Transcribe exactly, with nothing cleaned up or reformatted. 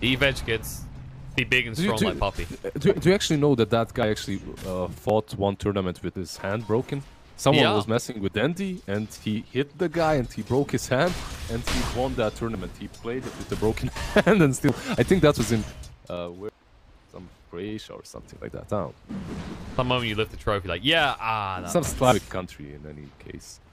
E-veg kids. Be big and Do you- strong do- like Poppy. Do, do you actually know that that guy actually uh, fought one tournament with his hand broken? Someone Yeah. was messing with Dandy, and he hit the guy, and he broke his hand, and he won that tournament. He played it with a broken hand, and still, I think that was in uh, where, some Croatia or something like that. I don't know. Some moment you lift the trophy like, yeah, ah. That Some one. Slavic country in any case.